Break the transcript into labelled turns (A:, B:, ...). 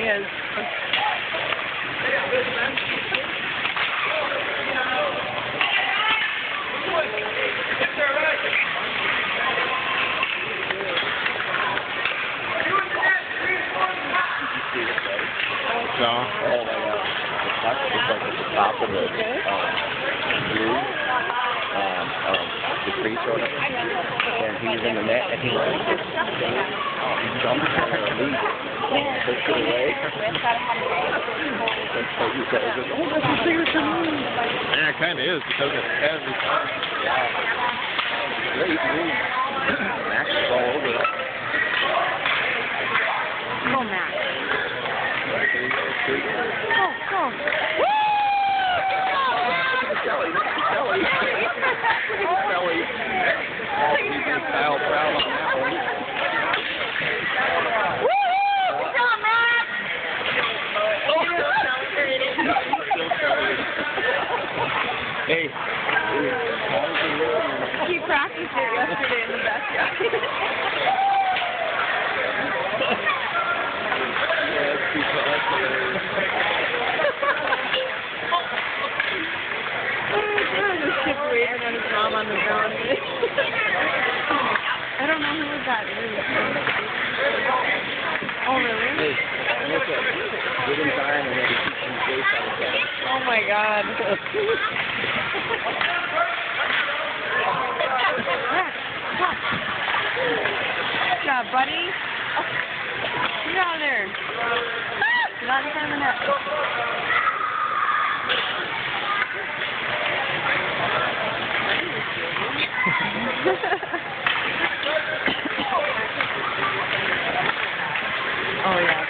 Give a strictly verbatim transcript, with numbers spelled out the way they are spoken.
A: is.
B: No.
C: Oh my God. The puck is like at the top of the um, blue, um, um, the tree sort of, and he's in the net, and he like, oh, he jumps in and leaves it, pushes it away. And so he says, oh, that's a signature move.
B: Yeah, it kind of is because it's heavy.
C: Yeah. Great move. Max is all over it.
A: Go, Matt.
C: Go,
A: go. Woo!
C: Shelly, Shelly. Shelly. He's going to style proud on that one.
A: Woo! Good job, Matt!
C: Hey.
A: He practiced it yesterday in the backyard. Waving at his mom on the ground. I don't know who that is. Oh, really?
C: Hey, Melissa, get in time and then keep some face on the side.
A: Oh, my God. Good job, buddy. Get out of there. Get out in front of the net. Oh, yeah.